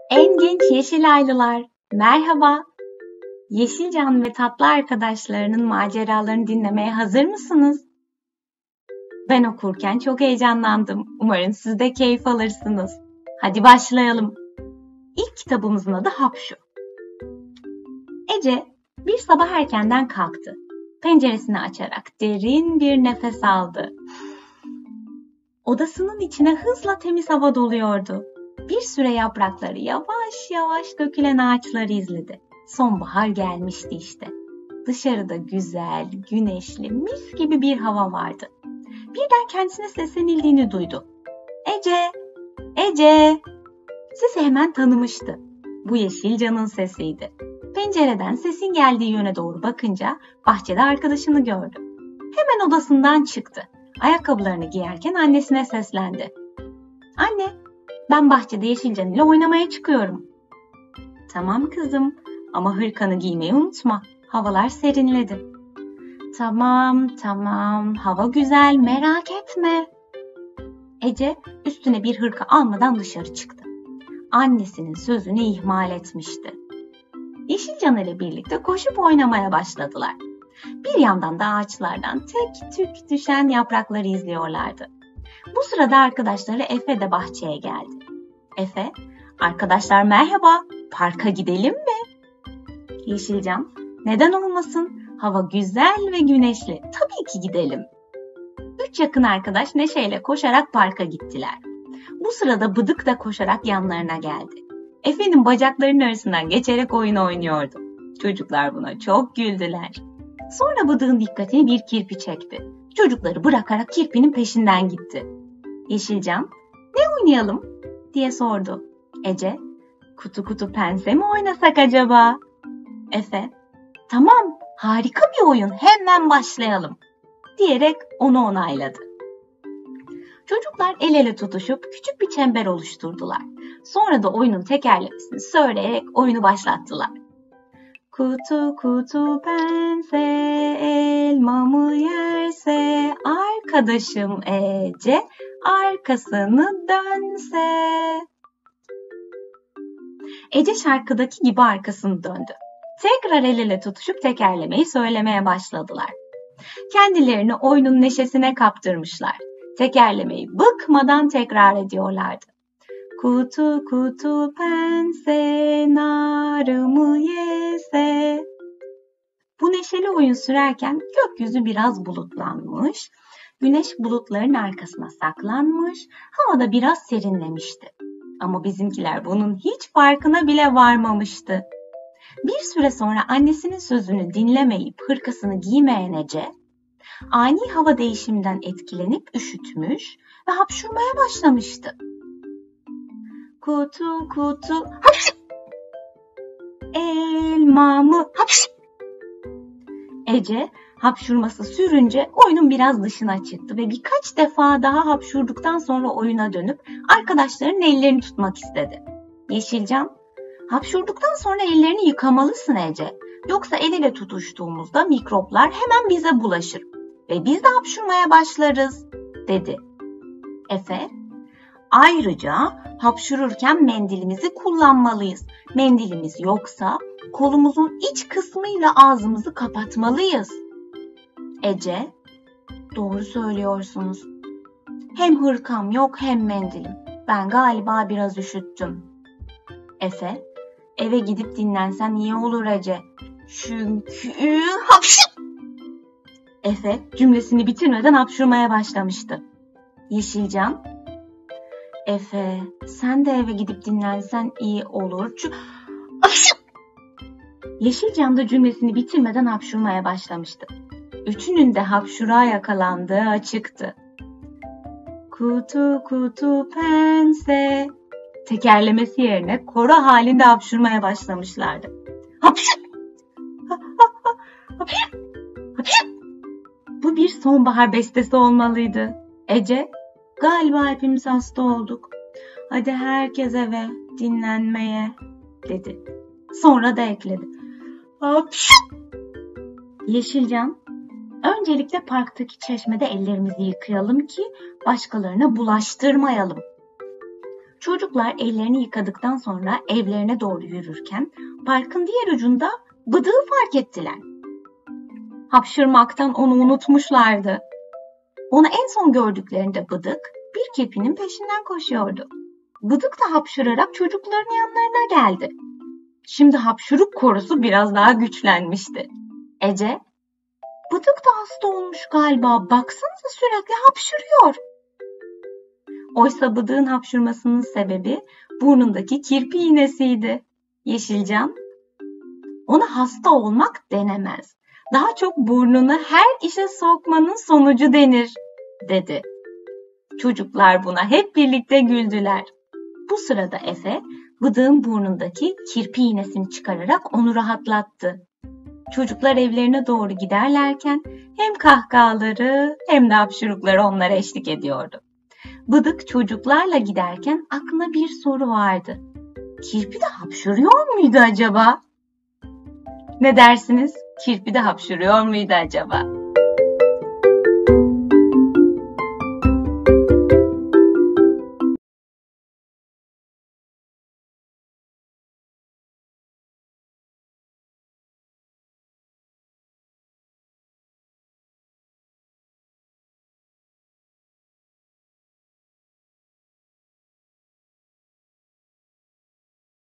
En genç Yeşilaylılar, merhaba. Yeşilcan ve tatlı arkadaşlarının maceralarını dinlemeye hazır mısınız? Ben okurken çok heyecanlandım. Umarım siz de keyif alırsınız. Hadi başlayalım. İlk kitabımızın adı Hapşu. Ece bir sabah erkenden kalktı. Penceresini açarak derin bir nefes aldı. Odasının içine hızla temiz hava doluyordu. Bir süre yaprakları yavaş yavaş dökülen ağaçları izledi. Sonbahar gelmişti işte. Dışarıda güzel, güneşli, mis gibi bir hava vardı. Birden kendisine seslenildiğini duydu. Ece, Ece! Sesi hemen tanımıştı. Bu Yeşilcan'ın sesiydi. Pencereden sesin geldiği yöne doğru bakınca bahçede arkadaşını gördü. Hemen odasından çıktı. Ayakkabılarını giyerken annesine seslendi. Anne, ben bahçede Yeşilcan ile oynamaya çıkıyorum. Tamam kızım ama hırkanı giymeyi unutma. Havalar serinledi. Tamam, hava güzel, merak etme. Ece üstüne bir hırka almadan dışarı çıktı. Annesinin sözünü ihmal etmişti. Yeşilcan ile birlikte koşup oynamaya başladılar. Bir yandan da ağaçlardan tek tük düşen yaprakları izliyorlardı. Bu sırada arkadaşları Efe de bahçeye geldi. Efe, arkadaşlar merhaba, parka gidelim mi? Yeşilcan, neden olmasın? Hava güzel ve güneşli, tabii ki gidelim. 3 yakın arkadaş neşeyle koşarak parka gittiler. Bu sırada Bıdık da koşarak yanlarına geldi. Efe'nin bacaklarının arasından geçerek oyun oynuyordu. Çocuklar buna çok güldüler. Sonra Bıdık'ın dikkatini bir kirpi çekti. Çocukları bırakarak kirpinin peşinden gitti. Yeşilcan, ne oynayalım diye sordu. Ece, kutu kutu pense mi oynasak acaba? Efe, tamam, harika bir oyun, hemen başlayalım diyerek onu onayladı. Çocuklar el ele tutuşup küçük bir çember oluşturdular. Sonra da oyunun tekerlemesini söyleyerek oyunu başlattılar. Kutu kutu pense elmamı yerse arkadaşım Ece arkasını dönse. Ece şarkıdaki gibi arkasını döndü. Tekrar el ele tutuşup tekerlemeyi söylemeye başladılar. Kendilerini oyunun neşesine kaptırmışlar. Tekerlemeyi bıkmadan tekrar ediyorlardı. Kutu kutu pense narımı yese. Bu neşeli oyun sürerken gökyüzü biraz bulutlanmış, güneş bulutların arkasına saklanmış, havada biraz serinlemişti. Ama bizimkiler bunun hiç farkına bile varmamıştı. Bir süre sonra annesinin sözünü dinlemeyip hırkasını giymeyen Ece, ani hava değişiminden etkilenip üşütmüş ve hapşurmaya başlamıştı. Kutu kutu hapş! Elmamı hapş! Ece hapşurması sürünce oyunun biraz dışına çıktı ve birkaç defa daha hapşurduktan sonra oyuna dönüp arkadaşlarının ellerini tutmak istedi. Yeşilcan, hapşurduktan sonra ellerini yıkamalısın Ece. Yoksa el ele tutuştuğumuzda mikroplar hemen bize bulaşır ve biz de hapşurmaya başlarız, dedi. Efe, ayrıca hapşururken mendilimizi kullanmalıyız. Mendilimiz yoksa kolumuzun iç kısmıyla ağzımızı kapatmalıyız. Ece, doğru söylüyorsunuz. Hem hırkam yok hem mendilim. Ben galiba biraz üşüttüm. Efe, eve gidip dinlensen iyi olur Ece. Çünkü hapşır! Efe cümlesini bitirmeden hapşurmaya başlamıştı. Yeşilcan, Efe, sen de eve gidip dinlensen iyi olur. Hapşır! Yeşilcan da cümlesini bitirmeden hapşurmaya başlamıştı. Üçünün de hapşuruğa yakalandığı açıktı. Kutu kutu pense. Tekerlemesi yerine koro halinde hapşurmaya başlamışlardı. Hapşır! Hapşır! Hapşır! Bu bir sonbahar bestesi olmalıydı. Ece, galiba hepimiz hasta olduk. Hadi herkes eve dinlenmeye, dedi. Sonra da ekledi. Hapşır! Yeşilcan, öncelikle parktaki çeşmede ellerimizi yıkayalım ki başkalarına bulaştırmayalım. Çocuklar ellerini yıkadıktan sonra evlerine doğru yürürken parkın diğer ucunda Bıdık'ı fark ettiler. Hapşırmaktan onu unutmuşlardı. Onu en son gördüklerinde Bıdık bir kirpinin peşinden koşuyordu. Bıdık da hapşırarak çocukların yanlarına geldi. Şimdi hapşuruk korusu biraz daha güçlenmişti. Ece, "Bıdık da hasta olmuş galiba, baksanıza sürekli hapşırıyor." Oysa Bıdık'ın hapşırmasının sebebi burnundaki kirpi iğnesiydi. Yeşilcan, "Ona hasta olmak denemez. Daha çok burnunu her işe sokmanın sonucu denir," dedi. Çocuklar buna hep birlikte güldüler. Bu sırada Efe, Bıdık'ın burnundaki kirpi iğnesini çıkararak onu rahatlattı. Çocuklar evlerine doğru giderlerken hem kahkahaları hem de hapşurukları onlara eşlik ediyordu. Bıdık çocuklarla giderken aklına bir soru vardı. Kirpi de hapşırıyor muydu acaba? Ne dersiniz? Kirpi de hapşırıyor muydu acaba?